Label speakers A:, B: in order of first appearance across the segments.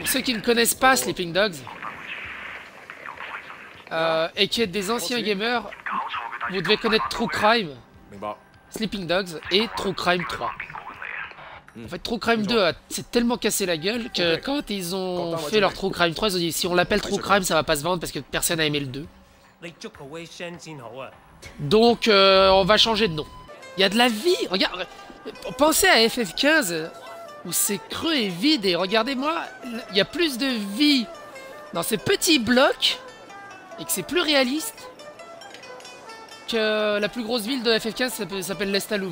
A: Pour ceux qui ne connaissent pas Sleeping Dogs, et qui êtes des anciens gamers, vous devez connaître True Crime, Sleeping Dogs et True Crime 3. En fait, True Crime 2 s'est tellement cassé la gueule que quand ils ont fait leur True Crime 3, ils ont dit si on l'appelle True Crime, ça va pas se vendre parce que personne n'a aimé le 2. Donc, on va changer de nom. Il y a de la vie. Regarde, pensez à FF15 où c'est creux et vide et regardez-moi, il y a plus de vie dans ces petits blocs et que c'est plus réaliste que la plus grosse ville de FF15 s'appelle Lestallum.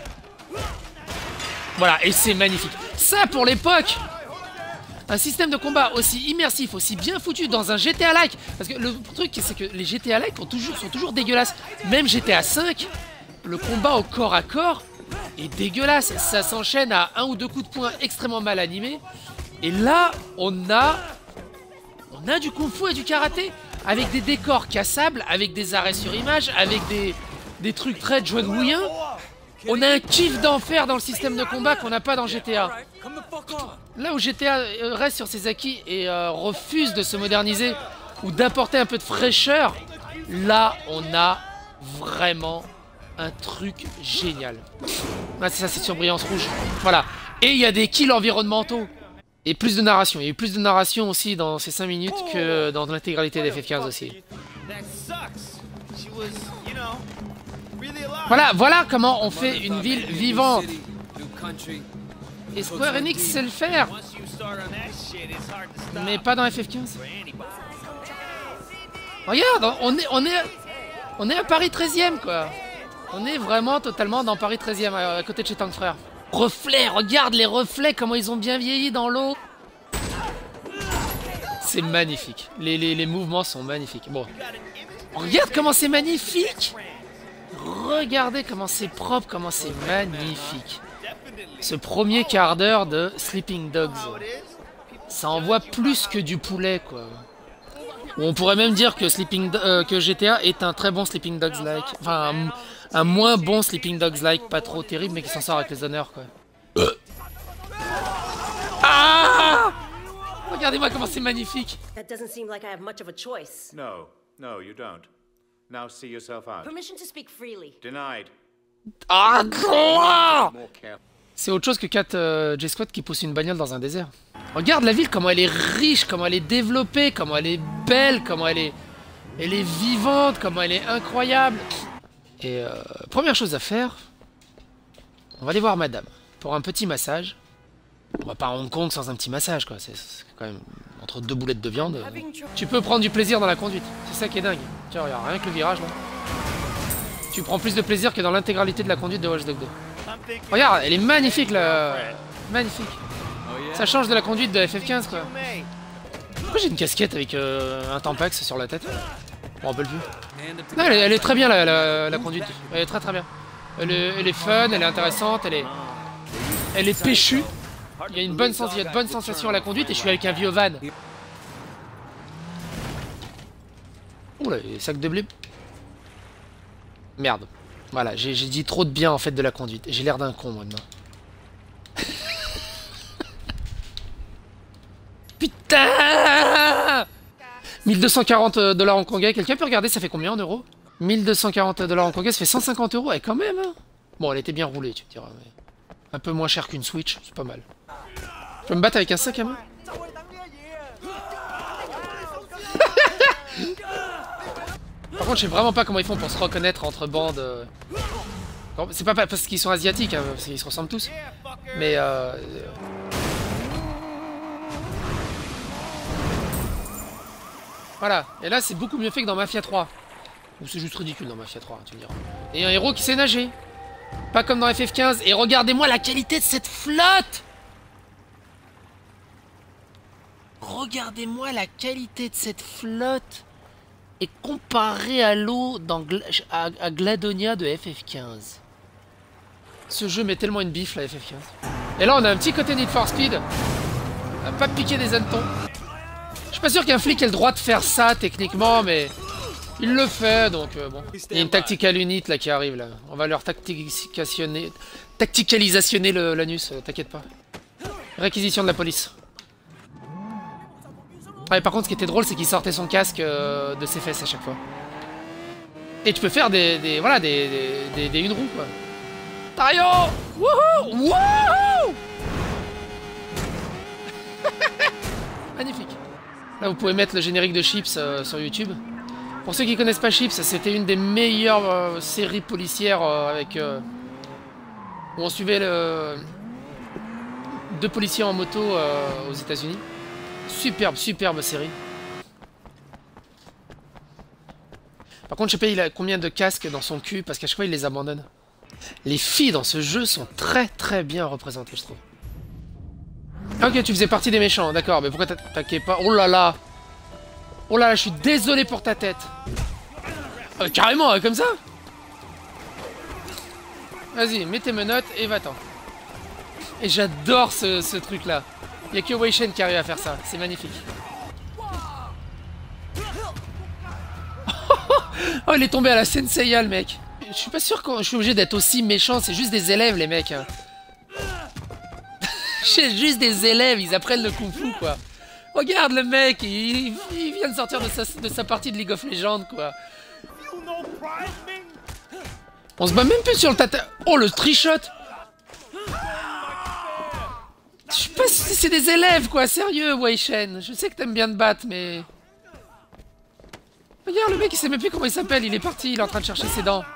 A: Voilà, et c'est magnifique. Ça, pour l'époque, un système de combat aussi immersif, aussi bien foutu dans un GTA-like. Parce que le truc, c'est que les GTA-like sont toujours dégueulasses. Même GTA 5, le combat au corps à corps est dégueulasse. Ça s'enchaîne à 1 ou 2 coups de poing extrêmement mal animés. Et là, on a du kung-fu et du karaté. Avec des décors cassables, avec des arrêts sur image, avec des trucs très John Wooien. On a un kiff d'enfer dans le système de combat qu'on n'a pas dans GTA. Là où GTA reste sur ses acquis et refuse de se moderniser ou d'apporter un peu de fraîcheur, là on a vraiment un truc génial. Ah, c'est ça, cette surbrillance rouge. Voilà. Et il y a des kills environnementaux. Et plus de narration. Il y a eu plus de narration aussi dans ces 5 minutes que dans l'intégralité d'FF15 aussi. Voilà comment on fait une ville vivante. Et Square Enix sait le faire. Mais pas dans FF15. Regarde, on est à Paris 13e quoi. On est vraiment totalement dans Paris 13e à côté de chez Tank Frère. Reflets, regarde les reflets, comment ils ont bien vieilli dans l'eau. C'est magnifique. Les mouvements sont magnifiques. Bon. Regarde comment c'est magnifique. Regardez comment c'est propre, comment c'est magnifique. Ce premier quart d'heure de Sleeping Dogs. Ça envoie plus que du poulet, quoi. Ou on pourrait même dire que, que GTA est un très bon Sleeping Dogs-like. Enfin, un moins bon Sleeping Dogs-like, pas trop terrible, mais qui s'en sort avec les honneurs, quoi. Ah! Regardez-moi comment c'est magnifique.
B: No, you don't. Now see yourself out.
C: Permission to speak freely.
B: Denied.
A: Ah, quoi! C'est autre chose que 4 J-Squad qui pousse une bagnole dans un désert. Regarde la ville, comment elle est riche, comment elle est développée, comment elle est belle, comment elle est vivante, comment elle est incroyable. Et première chose à faire, on va aller voir madame pour un petit massage. On va pas à Hong Kong sans un petit massage, quoi. C'est quand même entre 2 boulettes de viande. Tu peux prendre du plaisir dans la conduite. C'est ça qui est dingue. Tiens, regarde, rien que le virage, là. Tu prends plus de plaisir que dans l'intégralité de la conduite de Watch Dogs 2. Regarde, elle est magnifique, là. Magnifique. Ça change de la conduite de FF15, quoi. Pourquoi j'ai une casquette avec un Tampax sur la tête? Je me rappelle plus. Non, elle est très bien, la conduite. Elle est très très bien. Elle est fun, elle est intéressante, elle est péchue. Il y a une bonne sensation à la conduite et je suis avec un vieux van. Oula, les sacs de blé. Merde. Voilà, j'ai dit trop de bien en fait de la conduite. J'ai l'air d'un con maintenant. Putain! 1240 $ hongkongais. Quelqu'un peut regarder ça fait combien en euros? 1240 $ hongkongais, ça fait 150 €. Et quand même, hein. Bon, elle était bien roulée, tu me diras. Mais un peu moins cher qu'une Switch, c'est pas mal. Je peux me battre avec un sac à main? Par contre, je sais vraiment pas comment ils font pour se reconnaître entre bandes. C'est pas parce qu'ils sont asiatiques, hein, parce qu'ils se ressemblent tous. Mais voilà. Et là, c'est beaucoup mieux fait que dans Mafia 3. Ou c'est juste ridicule dans Mafia 3, tu me diras. Et un héros qui sait nager. Pas comme dans FF15. Et regardez-moi la qualité de cette flotte! Regardez-moi la qualité de cette flotte! Et comparée à l'eau à Gladonia de FF15. Ce jeu met tellement une bifle à FF15. Et là, on a un petit côté Need for Speed. À pas piquer des hannetons. Je suis pas sûr qu'un flic ait le droit de faire ça, techniquement, mais... il le fait, donc bon. Il y a une tactical unit là qui arrive là. On va leur tacticalisationner l'anus, t'inquiète pas. Réquisition de la police. Ouais, par contre, ce qui était drôle, c'est qu'il sortait son casque de ses fesses à chaque fois. Et tu peux faire voilà, des une roue, quoi. Tario! Wouhou! Wouhou! Magnifique. Là, vous pouvez mettre le générique de Chips sur YouTube. Pour ceux qui connaissent pas Chips, c'était une des meilleures séries policières avec... où on suivait deux policiers en moto aux États-Unis. Superbe, superbe série. Par contre, je sais pas il a combien de casques dans son cul, parce qu'à chaque fois il les abandonne. Les filles dans ce jeu sont très très bien représentées, je trouve. Ok, tu faisais partie des méchants, d'accord, mais pourquoi t'attaquais pas? Oh là là! Oh là là, je suis désolé pour ta tête! Carrément, comme ça? Vas-y, mets tes menottes et va-t'en. Et j'adore ce truc-là. Il n'y a que Wei Shen qui arrive à faire ça, c'est magnifique. Oh, il est tombé à la Senseiya, le mec. Je suis pas sûr que je suis obligé d'être aussi méchant, c'est juste des élèves, les mecs. C'est juste des élèves, ils apprennent le kung-fu, quoi. Regarde le mec, il vient de sortir de sa partie de League of Legends, quoi. On se bat même plus sur le tata... Oh, le trichot. Je sais pas si c'est des élèves, quoi, sérieux, Wei Shen. Je sais que t'aimes bien te battre, mais... Regarde, le mec, il sait même plus comment il s'appelle, il est parti, il est en train de chercher ses dents.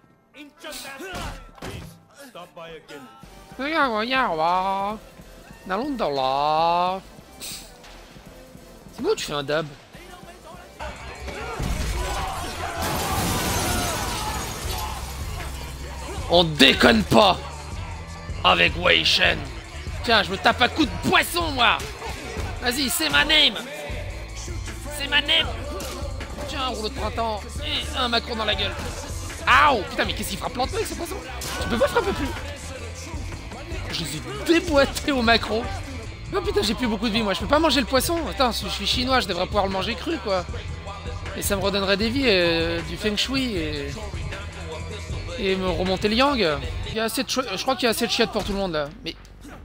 A: Regarde, là. C'est bon, tu fais un dab. On déconne pas avec Wei Shen. Tiens, je me tape un coup de poisson, moi. Vas-y, c'est ma name. C'est ma name. Tiens, un rouleau de printemps et un macro dans la gueule. Aouh. Putain, mais qu'est-ce qu'il frappe lentement avec ce poisson? Tu peux pas frapper plus. Je les ai déboîtés au macro. Oh putain, j'ai plus beaucoup de vie, moi. Je peux pas manger le poisson. Attends, je suis chinois, je devrais pouvoir le manger cru, quoi. Et ça me redonnerait des vies, du feng shui et me remonter le yang. Il y a assez de je crois qu'il y a assez de chiottes pour tout le monde, là. Mais...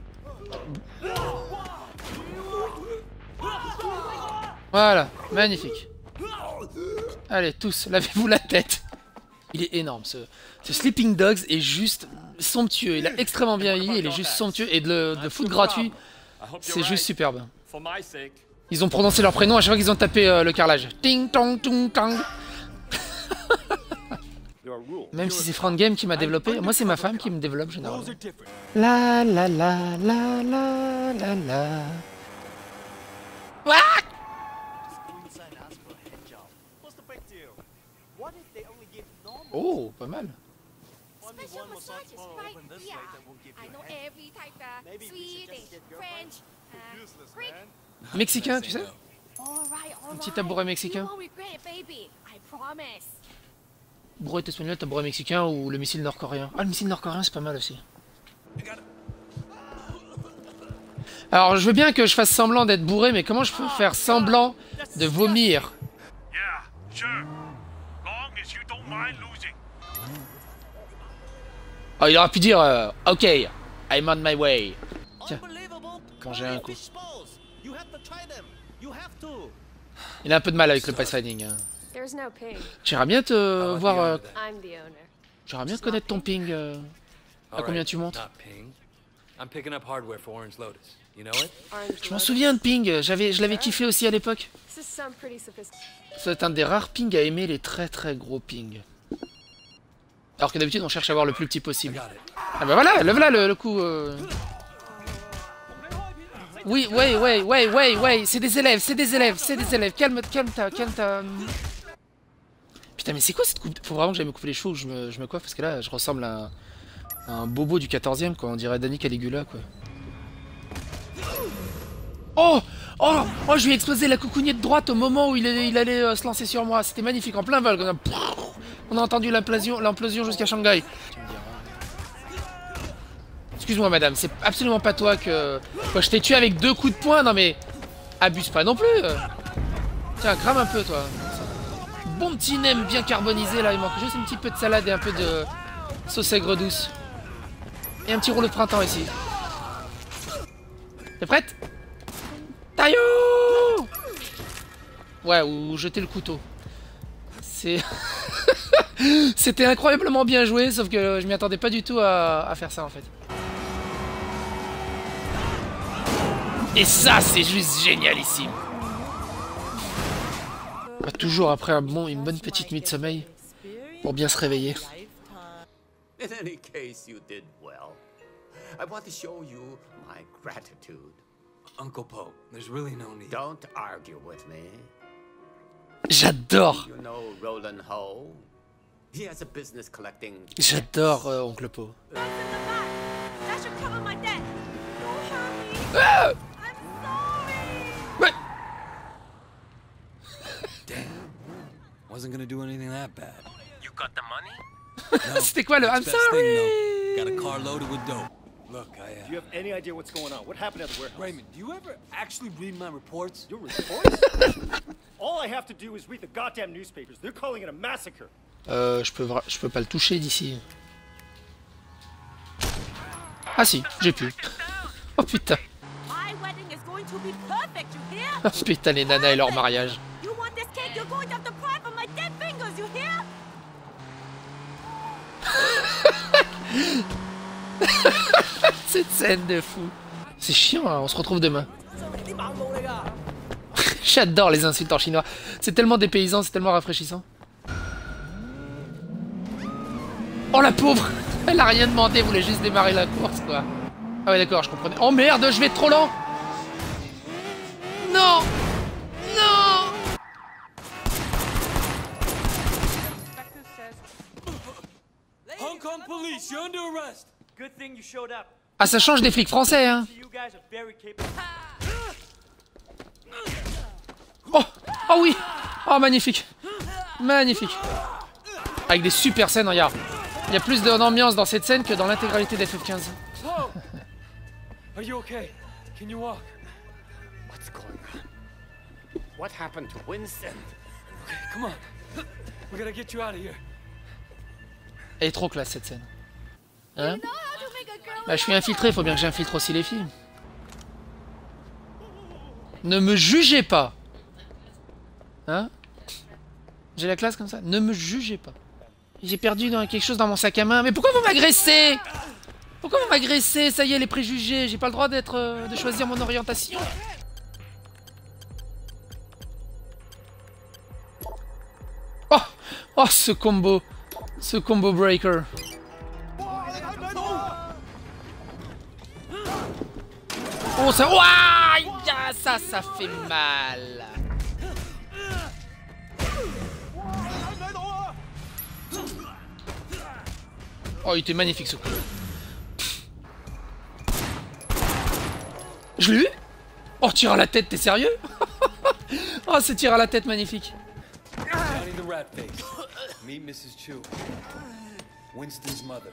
A: Voilà, magnifique. Allez, tous, lavez-vous la tête. Il est énorme, ce Sleeping Dogs est juste somptueux. Il a extrêmement bien vieilli, il est juste somptueux. Et de foot gratuit, c'est juste superbe. Ils ont prononcé leur prénom à chaque fois qu'ils ont tapé le carrelage. Ting tong tung tang. Même si c'est Front Game qui m'a développé, moi c'est ma femme qui me développe généralement. La la la la la la la. Ouah! Oh, pas mal. Mexicain, tu sais? Un petit tabouret mexicain. Brouette espagnole, tabouret mexicain ou le missile nord-coréen. Ah, le missile nord-coréen, c'est pas mal aussi. Alors, je veux bien que je fasse semblant d'être bourré, mais comment je peux faire semblant de vomir? Oh, il aurait pu dire ok, I'm on my way. Tiens, manger un coup. Il a un peu de mal avec le pathfinding. Hein. J'aimerais bien te voir. J'aimerais bien connaître ton ping. À combien tu montes? Je m'en souviens de ping. Je l'avais kiffé aussi à l'époque. C'est un des rares pings à aimer les très très gros pings. Alors que d'habitude on cherche à avoir le plus petit possible. Ah bah voilà, le coup. Oui, ouais, c'est des élèves. Calme ta. Putain, mais c'est quoi cette coupe? Faut vraiment que j'aille me couper les cheveux ou que je me coiffe parce que là je ressemble à un bobo du 14e, quoi. On dirait Danny Caligula, quoi. Oh, je lui ai explosé la coucougnée de droite au moment où il allait se lancer sur moi. C'était magnifique, en plein vol. On a entendu l'implosion jusqu'à Shanghai. Excuse-moi, madame, c'est absolument pas toi que... Quoi, je t'ai tué avec 2 coups de poing, non mais... Abuse pas non plus. Tiens, crame un peu, toi. Bon petit nem bien carbonisé, là. Il manque juste un petit peu de salade et un peu de sauce aigre douce. Et un petit rouleau de printemps, ici. T'es prête? Taillot! Ouais, ou jeter le couteau. C'est... C'était incroyablement bien joué, sauf que je m'y attendais pas du tout à faire ça en fait. Et ça, c'est juste génialissime. Toujours après une bonne petite nuit de sommeil, pour bien se réveiller.
C: In any case, you did well. I want to show you my gratitude.
D: Uncle Poe, there's really no need.
C: Don't argue with me.
A: J'adore.
C: You know Roland Ho? He has a business collecting.
A: J'adore Oncle Poe.
E: That should cover my debt. Don't hurt me.
A: Ah
E: I'm sorry.
A: ouais.
D: Damn. Wasn't gonna do anything that bad.
F: You got the money?
D: No,
A: C'était quoi le I'm
D: best thing,
A: sorry?
D: though. Got a car loaded with dope. Look,
G: Do you have any idea what's going on? What happened at the warehouse?
D: Raymond, do you ever actually read my reports?
G: Your reports? All I have to do is read the goddamn newspapers. They're calling it a massacre.
A: Je peux pas le toucher d'ici. Ah si, j'ai pu. Oh putain.
E: My wedding is going to be perfect, you hear?
A: Oh putain, les nanas et leur mariage.
E: You want this cake, you're going to have to pry from my dead fingers, you hear?
A: Cette scène de fou. C'est chiant, hein, on se retrouve demain. J'adore les insultes en chinois. C'est tellement dépaysant, c'est tellement rafraîchissant. Oh la pauvre. Elle a rien demandé, elle voulait juste démarrer la course quoi. Ah ouais d'accord, je comprenais. Oh merde, je vais trop lent. Non. Non.
D: Hong Kong police, you're under arrest.
G: Good thing you showed up.
A: Ah ça change des flics français hein.
G: You guys are very capable.
A: Oh. Oh oui. Oh magnifique. Magnifique. Avec des super scènes, regarde. Il y a plus d'ambiance dans cette scène que dans l'intégralité d'FF15.
D: Whoa! Are you okay? Can you walk?
C: What's going on? What happened to Winston?
D: Okay, come on. We gotta get you out of here.
A: Elle est trop classe cette scène. Hein? Bah je suis infiltré, faut bien que j'infiltre aussi les filles. Ne me jugez pas. Hein? J'ai la classe comme ça? Ne me jugez pas. J'ai perdu quelque chose dans mon sac à main. Mais pourquoi vous m'agressez? Pourquoi vous m'agressez? Ça y est, les préjugés. J'ai pas le droit de choisir mon orientation. Oh! Oh, ce combo. Ce combo breaker. Oh, ça... Ouah, ça fait mal. Oh, il était magnifique ce coup. Je l'ai eu? Oh, tir à la tête, t'es sérieux? Oh, ce tir à la tête magnifique.
D: Johnny the Rat Face. Meet Mrs. Chu. Winston's mother.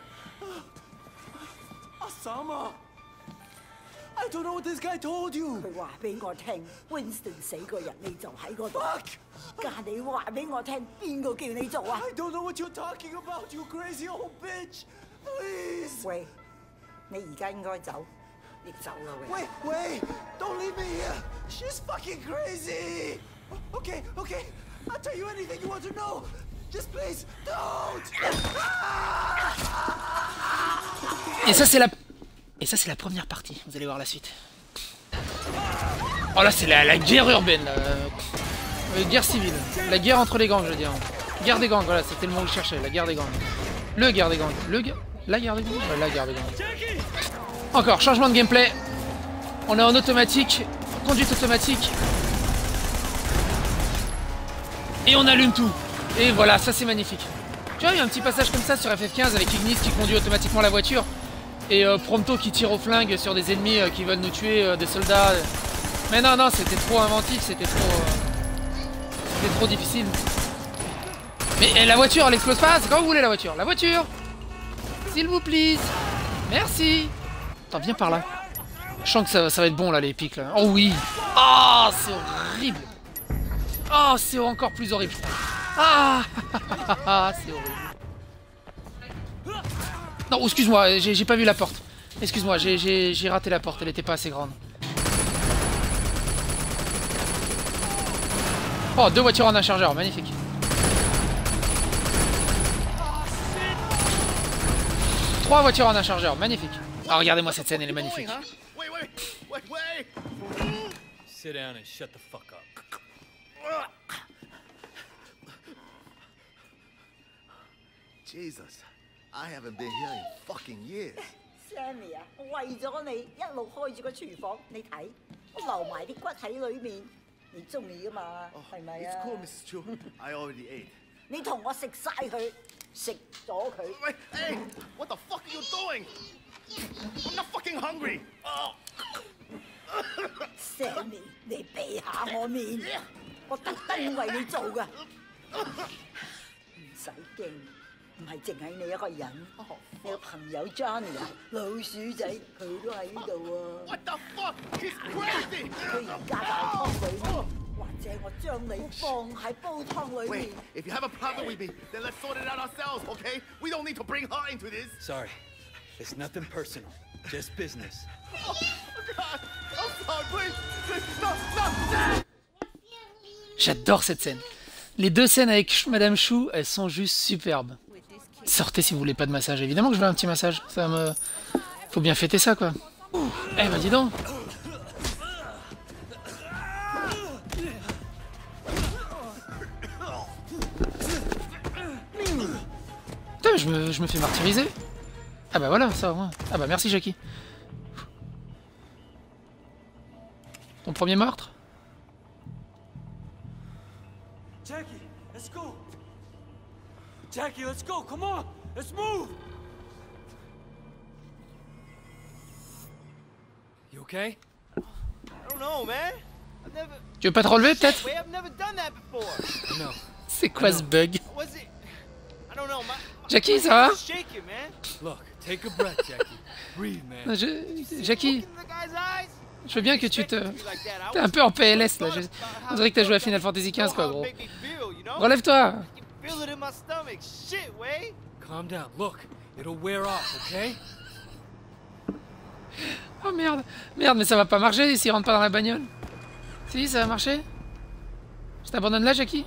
H: Osama! I don't know what this guy told you!
I: 佢話俾我聽 ，Winston 死嗰日你就喺嗰度。家你話俾我聽，邊個叫你做啊？
H: I don't know what you're talking about, you crazy old bitch! Please!
I: 喂，你而家應該走，你走啦喂。
H: Wait! Don't leave me here! She's fucking crazy! Okay, I'll tell you anything you want to know! Just please, don't!
A: Et ça c'est la première partie. Vous allez voir la suite. Oh là c'est la guerre urbaine, la guerre civile, la guerre entre les gangs je veux dire. Guerre des gangs, voilà c'était le mot que je cherchais, la guerre des gangs. La guerre des gangs, la guerre des gangs, ouais, la guerre des gangs. Encore changement de gameplay. On est en automatique, conduite automatique. Et on allume tout. Et voilà, ça c'est magnifique. Tu vois, il y a un petit passage comme ça sur FF15 avec Ignis qui conduit automatiquement la voiture. Et Prompto qui tire au flingue sur des ennemis qui veulent nous tuer, des soldats. Mais non, non, c'était trop inventif, c'était trop difficile. Mais la voiture, elle explose pas, c'est quand vous voulez la voiture. La voiture, s'il vous plaît. Merci. Attends, viens par là. Je sens que ça va être bon là, les pics là. Oh oui. Oh, c'est horrible. Oh, c'est encore plus horrible. Ah, c'est horrible. Non, excuse-moi, j'ai pas vu la porte. Excuse-moi, j'ai raté la porte, elle était pas assez grande. Oh, 2 voitures en un chargeur, magnifique. Trois voitures en un chargeur, magnifique. Ah, regardez-moi cette scène, elle est magnifique.
D: Sit down and shut the fuck up.
H: Jesus, I haven't been here in fucking years.
I: Sammy 啊，我為咗你一路開住個廚房，你睇我留埋啲骨喺裏面，你中意噶嘛？係咪
H: It's
I: 啊？
H: cool, Mrs. Chu. I already ate.
I: 你同我食晒佢，食咗佢。
H: Wait, hey, what the fuck are you doing? I'm not fucking hungry. Oh.
I: Sammy，你避下我面，我特登為你做噶，唔使驚，唔係淨係你一個人，你個朋友 Johnny 啊，老鼠仔佢都喺呢度啊。
H: What the fuck? He's crazy.
I: 佢而家大湯裏面，或者我將你放喺煲湯裏面
H: Wait,。if you have a problem with me, then let's sort it out ourselves, okay? We don't need to bring her into this.
D: Sorry. It's nothing personal. Just business.
H: Oh, God. I'm sorry, please. Please, no.
A: J'adore cette scène. Les deux scènes avec Madame Chou, elles sont juste superbes. Sortez si vous voulez pas de massage. Évidemment que je veux un petit massage. Ça me... Faut bien fêter ça, quoi. Eh bah dis donc. Putain, je me fais martyriser. Ah bah voilà, ça au moins. Ah bah merci Jackie. Ton premier meurtre?
F: Jackie, let's go. Jackie, let's go. Come on, let's move.
D: You okay?
F: I don't know, man. I've never.
A: Tu veux pas te relever peut-être?
F: Wait, I've never done that before.
D: No.
A: C'est quoi ce bug?
F: Was it? I don't know.
A: Jackie, ça va?
F: Shake it, man.
D: Look, take a breath, Jackie. Breathe, man.
A: Jackie,
F: Look in the guy's eyes.
A: je veux bien que tu te... T'es un peu en PLS là. On dirait que t'as joué à Final Fantasy XV quoi, gros. Relève-toi.
F: Feel it in my stomach. Shit, Way.
D: Calm down. Look, it'll wear off, okay?
A: Oh merde. Merde, mais ça va pas marcher s'il rentre pas dans la bagnole. Si, ça va marcher? Je t'abandonne là, Jackie?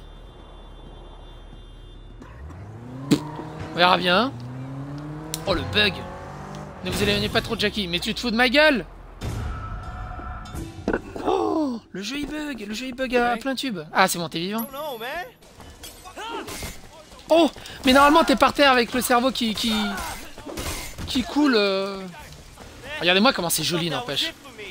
A: On verra bien. Oh le bug. Ne vous éloignez pas trop de Jackie. Mais tu te fous de ma gueule? Oh, le jeu il bug à plein tube. Ah c'est bon, t'es vivant. Oh, mais normalement t'es par terre avec le cerveau qui coule. Regardez-moi comment c'est joli, n'empêche.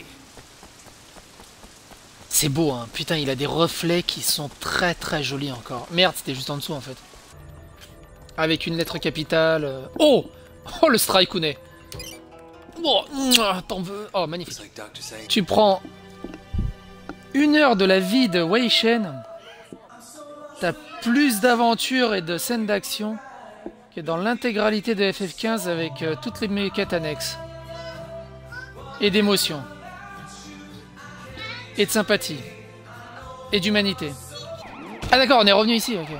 A: C'est beau, hein. Putain, il a des reflets qui sont très très jolis encore. Merde, c'était juste en dessous en fait. Avec une lettre capitale. Oh, oh le Strikounet. Oh, t'en veux. Oh, magnifique. Tu prends 1 heure de la vie de Wei Shen. T'as plus d'aventures et de scènes d'action que dans l'intégralité de FF15 avec toutes les quêtes annexes. Et d'émotion. Et de sympathie. Et d'humanité. Ah d'accord, on est revenu ici, ok.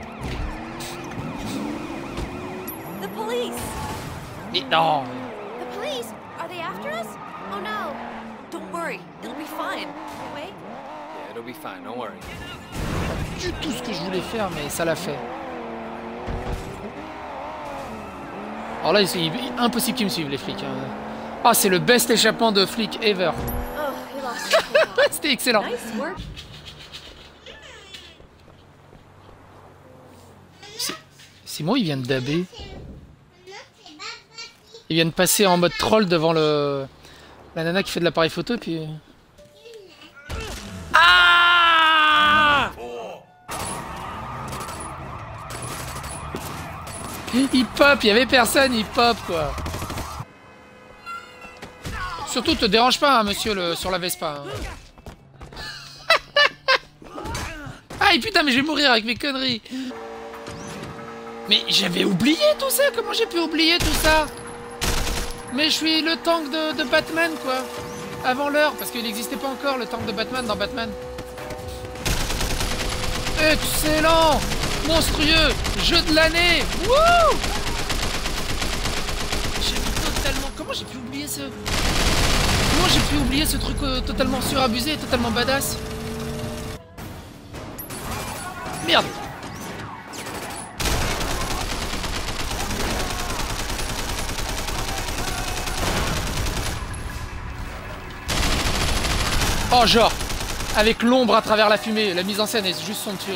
E: The police!
A: Et non.
E: The police? Are they after us? Oh no. Don't worry. It'll be fine. Wait.
D: Yeah, it'll be fine. Don't worry.
A: Du tout ce que je voulais faire, mais ça l'a fait. Alors là, c'est impossible qu'ils me suivent, les flics. Ah, c'est le best échappement de flic ever.
E: Oh, we lost.
A: C'était excellent.
E: Nice work.
A: Simon, il vient de daber. Il vient de passer en mode troll devant la nana qui fait de l'appareil photo, puis... Ah! Il pop, il y avait personne, il pop, quoi. Surtout, te dérange pas, hein, monsieur, sur la Vespa. Hein. Aïe, putain, mais je vais mourir avec mes conneries. Mais j'avais oublié tout ça. Comment j'ai pu oublier tout ça? Mais je suis le tank de Batman, quoi. Avant l'heure, parce qu'il n'existait pas encore le tank de Batman dans Batman. Excellent! Monstrueux! Jeu de l'année! Wouh! J'ai totalement... Comment j'ai pu oublier ce... Comment j'ai pu oublier ce truc totalement surabusé et totalement badass? Merde. Oh genre, avec l'ombre à travers la fumée, la mise en scène est juste somptueuse.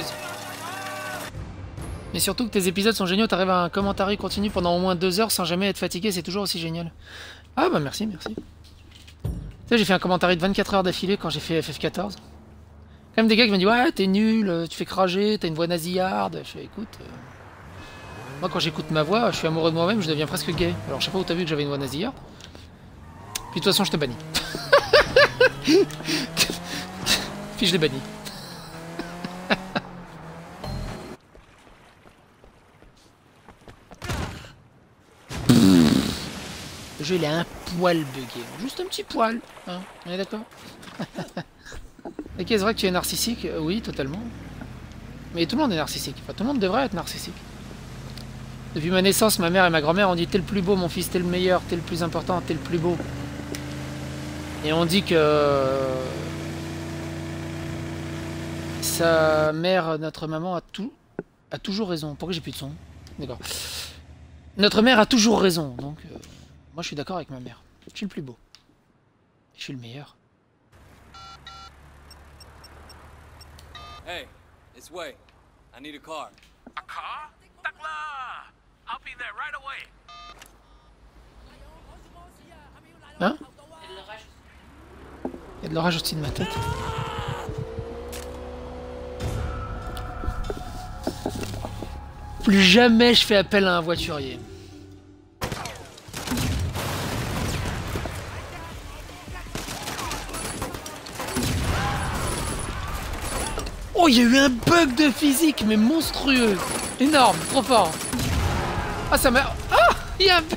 A: Mais surtout que tes épisodes sont géniaux, t'arrives à un commentaire continu pendant au moins 2 heures sans jamais être fatigué, c'est toujours aussi génial. Ah bah merci, merci. Tu sais, j'ai fait un commentaire de 24 heures d'affilée quand j'ai fait FF14. Quand même des gars qui m'ont dit ouais t'es nul, tu fais crager, t'as une voix nasillarde. Je fais écoute, moi quand j'écoute ma voix, je suis amoureux de moi-même, je deviens presque gay. Alors je sais pas où t'as vu que j'avais une voix nasillarde. Puis de toute façon je te bannis. Puis je l'ai banni. Le jeu il est un poil bugué. Juste un petit poil. Hein, on est d'accord? Ok, c'est vrai que tu es narcissique. Oui, totalement. Mais tout le monde est narcissique. Enfin, tout le monde devrait être narcissique. Depuis ma naissance, ma mère et ma grand-mère ont dit t'es le plus beau mon fils, t'es le meilleur, t'es le plus important, t'es le plus beau. Et on dit que sa mère, notre maman, a toujours raison. Pourquoi j'ai plus de son? D'accord. Notre mère a toujours raison. Donc, moi je suis d'accord avec ma mère. Je suis le plus beau. Je suis le meilleur.
D: Hey, it's Wei. I need a car.
J: A car? Takla! I'll be there right away.
A: Hein? Il y a de l'orage au-dessus de ma tête. Plus jamais je fais appel à un voiturier. Oh, il y a eu un bug de physique, mais monstrueux. Énorme, trop fort. Ah, ça m'a... Ah, il y a un...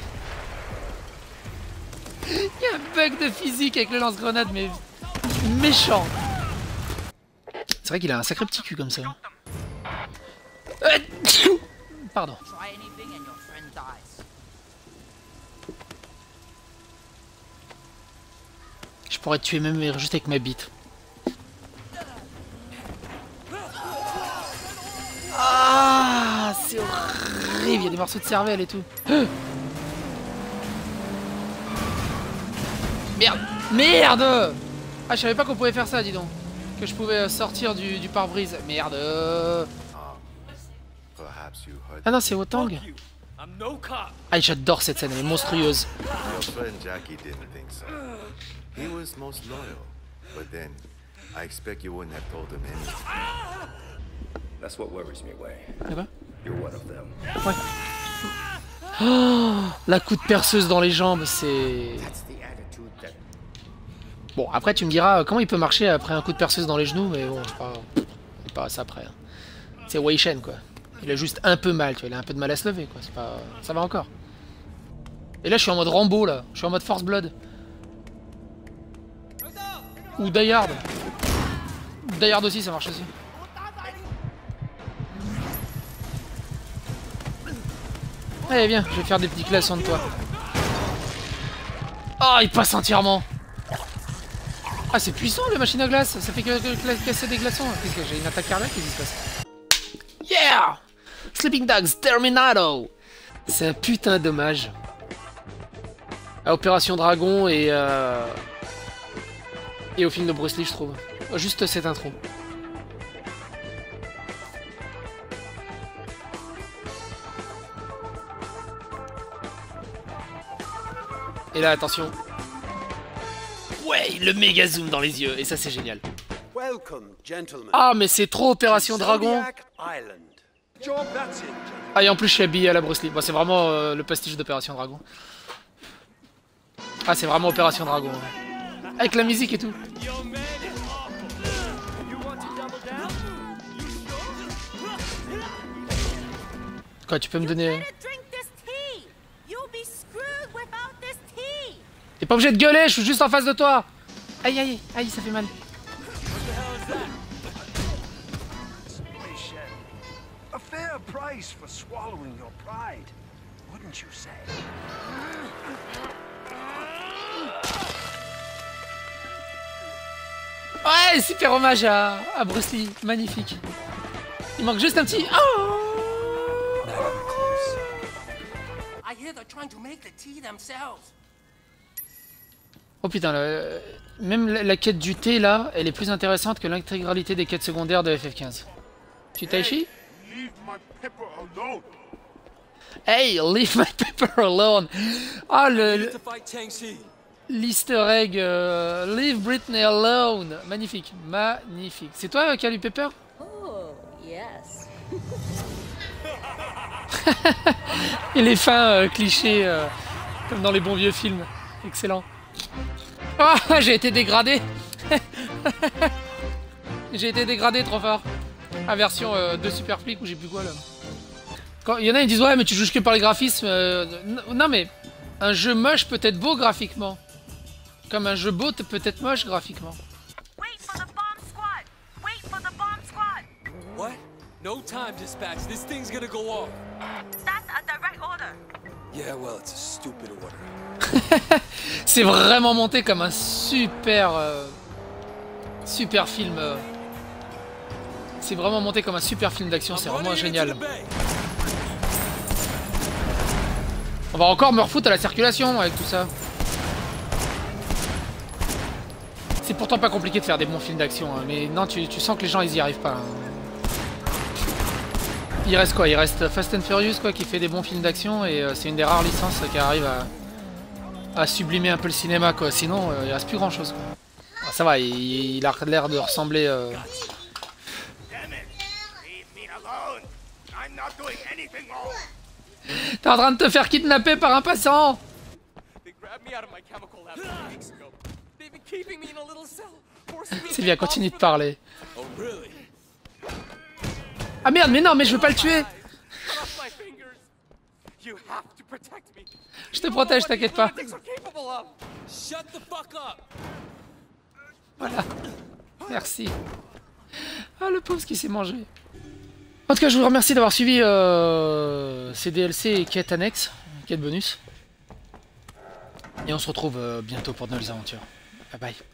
A: Il y a un bug de physique avec le lance-grenade, mais méchant. C'est vrai qu'il a un sacré petit cul comme ça. Pardon. Je pourrais te tuer même juste avec ma bite. Ah, c'est horrible, il y a des morceaux de cervelle et tout. Merde! Merde! Ah, je savais pas qu'on pouvait faire ça, dis donc. Que je pouvais sortir du pare-brise. Merde! Ah non, c'est Wotang. Ah, j'adore cette scène, elle est monstrueuse.
C: That's what worries me, Wei.
A: Là-bas?
C: You're one of them.
A: Ouais. Oh, la coup de perceuse dans les jambes, c'est... Bon, après tu me diras comment il peut marcher après un coup de perceuse dans les genoux, mais bon, c'est pas ça après. Hein. C'est Wei Shen, quoi. Il a juste un peu mal, tu vois, il a un peu de mal à se lever, quoi. C'est pas... Ça va encore. Et là, je suis en mode Rambo, là. Je suis en mode Force Blood. Ou Die Hard. Die Hard aussi, ça marche aussi. Allez, viens, je vais faire des petits glaçons de toi. Oh, il passe entièrement. Ah, c'est puissant, la machine à glace. Ça fait que casser des glaçons. Qu'est-ce que j'ai une attaque cardiaque? Qu'est-ce qui se passe? Yeah! Sleeping Dogs Terminado. C'est un putain d'hommage à Opération Dragon et au film de Bruce Lee, je trouve. Juste cette intro. Et là, attention. Ouais, le méga zoom dans les yeux. Et ça, c'est génial. Ah, mais c'est trop Opération Dragon. Ah, et en plus, je suis habillé à la Bruce Lee. Bon, c'est vraiment le pastiche d'Opération Dragon. Ah, c'est vraiment Opération Dragon. Ouais. Avec la musique et tout. Quoi, tu peux me donner... T'es pas obligé de gueuler, je suis juste en face de toi. Aïe, aïe, aïe, ça fait mal. Ouais, super hommage à Bruce Lee, magnifique. Il manque juste un petit... Oh,
D: Not even close.
J: I hear they're trying to make the tea themselves.
A: oh putain, même la quête du thé là, elle est plus intéressante que l'intégralité des quêtes secondaires de FF15. Tu Taichi?
K: Leave my pepper alone.
A: Hey, leave my pepper alone. Ah,
F: To fight Chang-Chi.
A: l'easter egg, leave Britney alone. Magnifique, magnifique. C'est toi qui as lu Pepper?
I: Oh, yes.
A: Et les fins clichés, comme dans les bons vieux films. Excellent. Ah, j'ai été dégradé. J'ai été dégradé trop fort. La version de Super Flick où j'ai plus quoi là. Quand il y en a ils disent ouais mais tu joues que par les graphismes. Non mais un jeu moche peut être beau graphiquement. Comme un jeu beau peut être moche graphiquement.
E: Wait for the bomb squad! Wait for the bomb squad!
F: What? No time, dispatch. This thing's gonna go off.
E: That's a direct order.
F: Yeah, well, it's a stupid order.
A: C'est vraiment monté comme un super super film. C'est vraiment monté comme un super film d'action, c'est vraiment génial. On va encore me refoutre à la circulation avec tout ça. C'est pourtant pas compliqué de faire des bons films d'action, hein, mais non, tu sens que les gens ils y arrivent pas. Hein. Il reste quoi? Il reste Fast and Furious quoi, qui fait des bons films d'action et c'est une des rares licences qui arrive à sublimer un peu le cinéma quoi. Sinon, il reste plus grand chose quoi. Ah, ça va, il a l'air de ressembler. T'es en train de te faire kidnapper par un passant. C'est bien, continue de parler. Ah merde, mais non, mais je veux pas le tuer. Je te protège, t'inquiète pas. Voilà. Merci. Ah, le pauvre qui s'est mangé. En tout cas, je vous remercie d'avoir suivi ces DLC et quêtes annexes, quêtes bonus. Et on se retrouve bientôt pour de nouvelles aventures. Bye bye.